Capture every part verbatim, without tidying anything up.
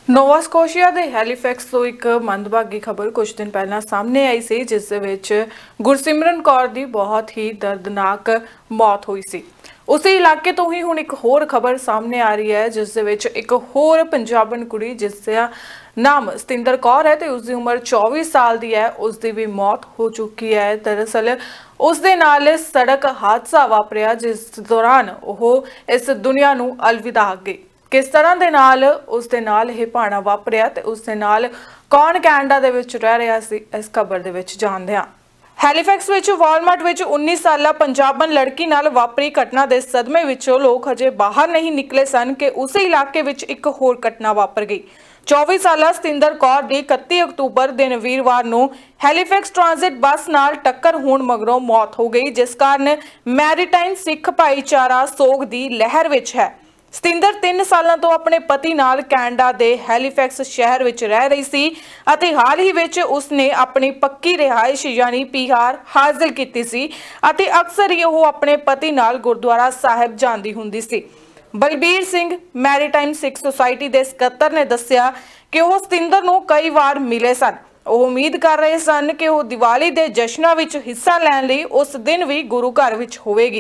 ਨੋਵਾ Scotia ਦੇ Halifax ਤੋਂ ਇੱਕ ਮੰਦਭਾਗੀ ਖਬਰ ਕੁਝ ਦਿਨ ਪਹਿਲਾਂ ਸਾਹਮਣੇ ਆਈ ਸੀ, ਜਿਸ ਦੇ ਵਿੱਚ ਗੁਰਸਿਮਰਨ ਕੌਰ ਦੀ ਬਹੁਤ ਹੀ ਦਰਦਨਾਕ ਮੌਤ ਹੋਈ ਸੀ। ਉਸੇ ਇਲਾਕੇ ਤੋਂ ਹੀ ਹੁਣ ਇੱਕ ਹੋਰ ਖਬਰ ਸਾਹਮਣੇ ਆ ਰਹੀ ਹੈ, ਜਿਸ ਦੇ ਵਿੱਚ ਇੱਕ ਹੋਰ ਪੰਜਾਬਣ ਕੁੜੀ ਜਿਸ ਦਾ ਨਾਮ ਸਤਿੰਦਰ ਕੌਰ ਹੈ ਤੇ ਉਸ ਦੀ ਉਮਰ ਚੌਵੀ ਸਾਲ ਦੀ ਹੈ, ਉਸ ਦੀ ਵੀ ਮੌਤ ਹੋ ਚੁੱਕੀ ਹੈ। ਦਰਅਸਲ ਉਸ ਦੇ ਨਾਲ ਸੜਕ ਹਾਦਸਾ ਵਾਪਰਿਆ, जिस दौरान ਉਹ ਇਸ ਦੁਨੀਆ ਨੂੰ अलविदा गई। किस तरह ਦੇ ਨਾਲ ਉਸ ਦੇ ਨਾਲ ਇਹ ਭਾਣਾ ਵਾਪਰਿਆ ਤੇ ਉਸ ਦੇ ਨਾਲ ਕੌਣ ਕੈਨੇਡਾ ਦੇ ਵਿੱਚ ਰਹਿ ਰਿਹਾ ਸੀ, ਇਸ ਖਬਰ ਦੇ ਵਿੱਚ ਜਾਣਦੇ ਹਾਂ। ਹੈਲੀਫੈਕਸ ਵਿੱਚ ਵਾਲਮਾਰਟ ਵਿੱਚ ਉੱਨੀ ਸਾਲਾ ਪੰਜਾਬਣ ਲੜਕੀ ਨਾਲ ਵਾਪਰੀ ਘਟਨਾ ਦੇ ਸਦਮੇ ਵਿੱਚੋਂ ਲੋਕ ਹਜੇ ਬਾਹਰ ਨਹੀਂ ਨਿਕਲੇ ਸਨ ਕਿ ਉਸੇ ਇਲਾਕੇ ਵਿੱਚ ਇੱਕ ਹੋਰ ਘਟਨਾ ਵਾਪਰ ਗਈ। ਚੌਵੀ ਸਾਲਾ ਸਤਿੰਦਰ ਕੌਰ ਦੀ ਇਕੱਤੀ ਅਕਤੂਬਰ ਦਿਨ ਵੀਰਵਾਰ ਨੂੰ ਹੈਲੀਫੈਕਸ ਟ੍ਰਾਂਜ਼ਿਟ ਬੱਸ ਨਾਲ ਟੱਕਰ ਹੋਣ ਮਗਰੋਂ ਮੌਤ ਹੋ ਗਈ, ਜਿਸ ਕਾਰਨ ਮੈਰੀਟਾਈਮ ਸਿੱਖ ਭਾਈਚਾਰਾ ਸੋਗ ਦੀ ਲਹਿਰ ਵਿੱਚ ਹੈ। ਸਤਿੰਦਰ ਤਿੰਨ ਸਾਲਾਂ ਤੋਂ ਆਪਣੇ ਪਤੀ ਨਾਲ ਕੈਨੇਡਾ ਦੇ ਹੈਲੀਫੈਕਸ ਸ਼ਹਿਰ ਵਿੱਚ ਰਹਿ ਰਹੀ ਸੀ ਅਤੇ ਹਾਲ ਹੀ ਵਿੱਚ ਉਸਨੇ ਆਪਣੀ ਪੱਕੀ ਰਿਹਾਇਸ਼ ਯਾਨੀ ਪੀ ਆਰ ਹਾਸਲ ਕੀਤੀ ਸੀ ਅਤੇ ਅਕਸਰ ਹੀ ਉਹ ਆਪਣੇ ਪਤੀ ਨਾਲ ਗੁਰਦੁਆਰਾ ਸਾਹਿਬ ਜਾਂਦੀ ਹੁੰਦੀ ਸੀ। ਬਲਬੀਰ ਸਿੰਘ ਮੈਰੀਟਾਈਮ ਸਿੱਖ ਸੁਸਾਇਟੀ ਦੇ ਸਕੱਤਰ ਨੇ ਦੱਸਿਆ ਕਿ ਉਹ ਸਤਿੰਦਰ ਨੂੰ ਕਈ ਵਾਰ ਮਿਲੇ ਸਨ। ਉਹ ਉਮੀਦ ਕਰ ਰਹੇ ਸਨ ਕਿ ਉਹ ਦੀਵਾਲੀ ਦੇ ਜਸ਼ਨਾਂ ਵਿੱਚ ਹਿੱਸਾ ਲੈਣ ਲਈ ਉਸ ਦਿਨ ਵੀ ਗੁਰੂ ਘਰ ਵਿੱਚ ਹੋਵੇਗੀ।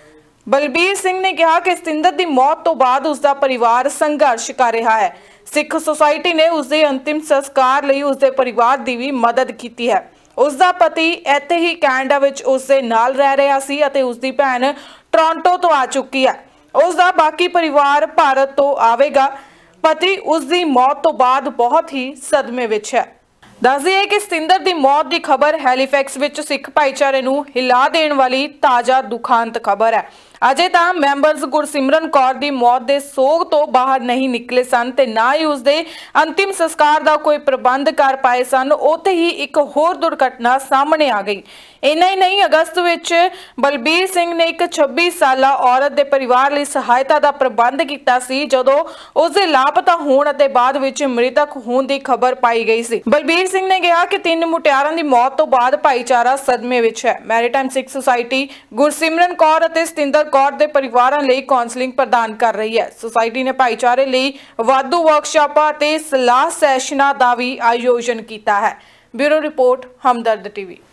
बलबीर सिंह ने कहा कि सतिंदर की मौत तो बाद उसका परिवार संघर्ष कर रहा है। सिख सोसाइटी ने उसके अंतिम संस्कार लिए उसके परिवार की भी मदद की है। उसका पति इत्थे ही कैनेडा विच उसके नाल रह रहा सी अते उसकी भैन टोरंटो तो आ चुकी है। उसका बाकी परिवार भारत तो आवेगा। पति उसकी मौत तो बाद बहुत ही सदमे विच है। दस दिए कि सतिंदर की मौत की खबर हैलीफैक्स विच सिख भाईचारे नूं हिला देण वाली ताज़ा दुखांत खबर है। अजे तो मैंबर्स गुरसिमरन कौर की मौत के सोग तो बाहर नहीं निकले सन ते ना ही उसके अंतिम संस्कार का कोई प्रबंध कर पाए सन। उत्थे ही एक होर दुर्घटना सामने आ गई। इन्ना ही नहीं, अगस्त विच बलबीर सिंह ने एक छब्बीस साला औरत के परिवार लिए सहायता का प्रबंध किया सी, जदों उसके लापता होने ते बाद विच मृतक होने की खबर पाई गई सी। बलबीर सिंह ने कहा कि तीन मुटियारां की मौत तो बाद भाईचारा सदमे विच है। मैरीटाइम सिख सोसाइटी गुरसिमरन कौर अते सतिंदर कौर दे परिवारां लई काउंसलिंग प्रदान कर रही है। सोसाइटी ने भाईचारे लई वाधू वर्कशॉपां ते सलाह सैशनां दा भी आयोजन कीता है। Bureau report Hamdard TV.